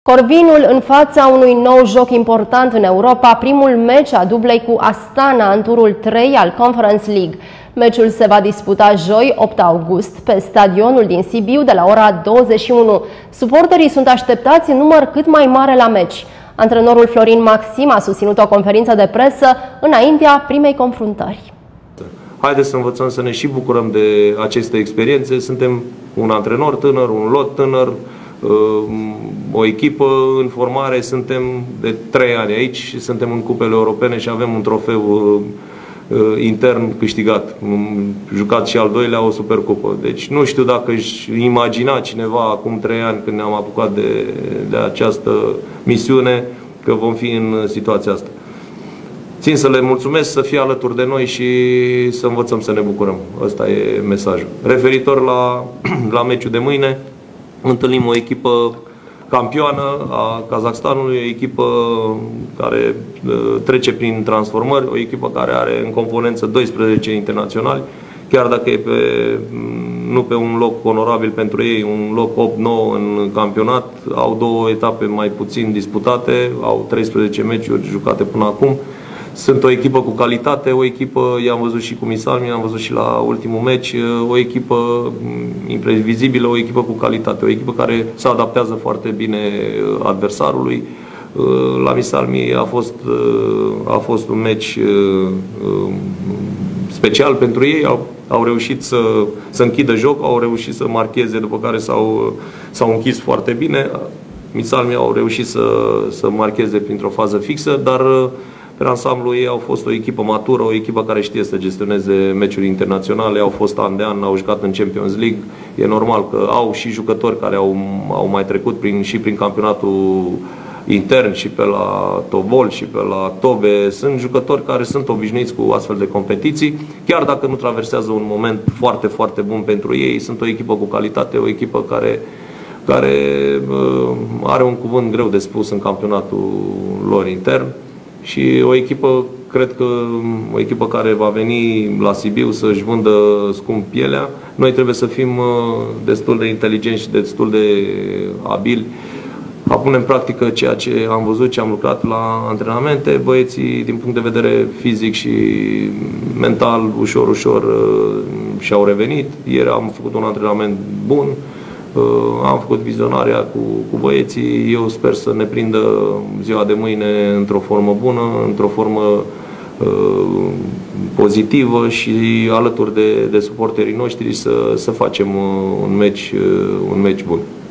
Corvinul în fața unui nou joc important în Europa, primul meci a dublei cu Astana în turul 3 al Conference League. Meciul se va disputa joi, 8 august, pe stadionul din Sibiu de la ora 21. Suporterii sunt așteptați în număr cât mai mare la meci. Antrenorul Florin Maxim a susținut o conferință de presă înaintea primei confruntări. Haideți să învățăm să ne și bucurăm de aceste experiențe. Suntem un antrenor tânăr, un lot tânăr, o echipă în formare, suntem de 3 ani aici și suntem în cupele europene și avem un trofeu intern câștigat. Jucat și al doilea, o supercupă. Deci nu știu dacă își imagina cineva acum 3 ani, când ne-am apucat de această misiune, că vom fi în situația asta. Țin să le mulțumesc, să fie alături de noi și să învățăm să ne bucurăm. Ăsta e mesajul. Referitor la meciul de mâine, întâlnim o echipă campioană a Kazakhstanului, o echipă care trece prin transformări, o echipă care are în componență 12 internaționali, chiar dacă e nu pe un loc onorabil pentru ei, un loc 8-9 în campionat, au 2 etape mai puțin disputate, au 13 meciuri jucate până acum. Sunt o echipă cu calitate, o echipă, i-am văzut și cu Misalmi, i-am văzut și la ultimul meci, o echipă imprevizibilă, o echipă cu calitate, o echipă care se adaptează foarte bine adversarului. La Misalmi a fost un meci special pentru ei, au reușit să închidă joc, au reușit să marcheze, după care s-au închis foarte bine. Misalmi au reușit să marcheze printr-o fază fixă, dar pe ansamblu ei au fost o echipă matură, o echipă care știe să gestioneze meciuri internaționale, au fost an de an, au jucat în Champions League. E normal că au și jucători care au mai trecut și prin campionatul intern, și pe la Tobol, și pe la Tobe. Sunt jucători care sunt obișnuiți cu astfel de competiții, chiar dacă nu traversează un moment foarte, foarte bun pentru ei. Sunt o echipă cu calitate, o echipă care are un cuvânt greu de spus în campionatul lor intern. Și o echipă, cred că o echipă care va veni la Sibiu să-și vândă scump pielea. Noi trebuie să fim destul de inteligenți și destul de abili a pune în practică ceea ce am văzut, ce am lucrat la antrenamente. Băieții, din punct de vedere fizic și mental, ușor, ușor și-au revenit. Ieri am făcut un antrenament bun. Am făcut vizionarea cu băieții. Eu sper să ne prindă ziua de mâine într-o formă bună, într-o formă pozitivă și alături de suporterii noștri să facem un meci bun.